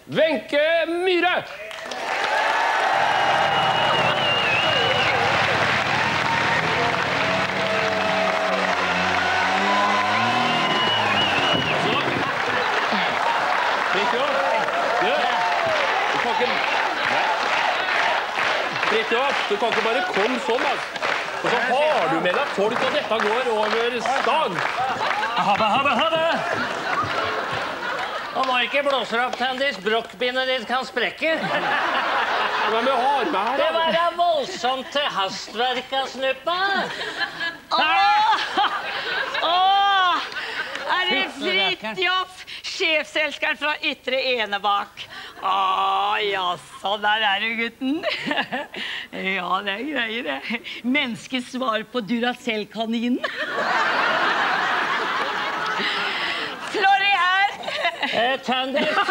Wenche Myhre. Du kan ikke bare komme sånn, altså. Og så har du med deg folk, og dette går over stang. Habbe. Og når ikke blåser opp, Tandis, brokkbindet ditt kan sprekke. Hva med har med her, da? Det var da voldsomt til hastverk av snuppa. Er det Fridtjof, sjefselskeren fra Ytre Enebakk? Jaså, der er du, gutten. Ja, det er greier, det. Menneskets svar på Duracell-kaninen. Florry her. Tandis.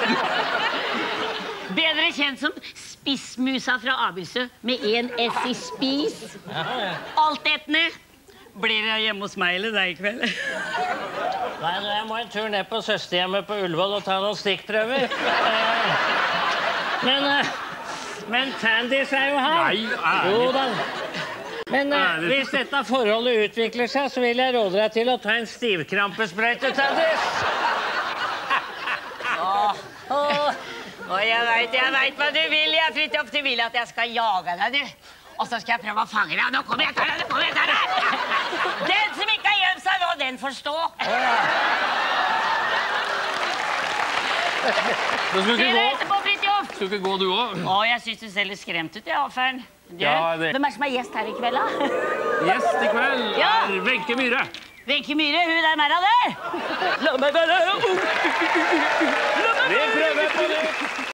Bedre kjent som spissmusa fra Abysø, med en S i spis. Altetende. Blir det hjemme hos meg eller deg i kveld? Nei, jeg må en tur ned på søsterhjemmet på Ullevål og ta noen stikkprøver. Men Tandis er jo her. Nei, Jo da. Men hvis dette forholdet utvikler seg, så vil jeg råde deg til å ta en stivkrampesprøyte, Tandis. Jeg vet hva du vil, Fridtjof. Du vil at jeg skal jage deg, du. Og så skal jeg prøve å fange deg. Nå kommer jeg til deg, Den som ikke har gjemt seg nå, den får stå. Du skulle ikke gå. Etterpå, Fridtjof. Skulle ikke gå du også? Jeg synes du ser litt skremt ut, Affern. Ja, det. Hvem er som er gjest her i kveld, da? Gjest i kveld er Wenche Myhre. Wenche Myhre, hun der mer av det. La meg være. Vi prøver på nytt.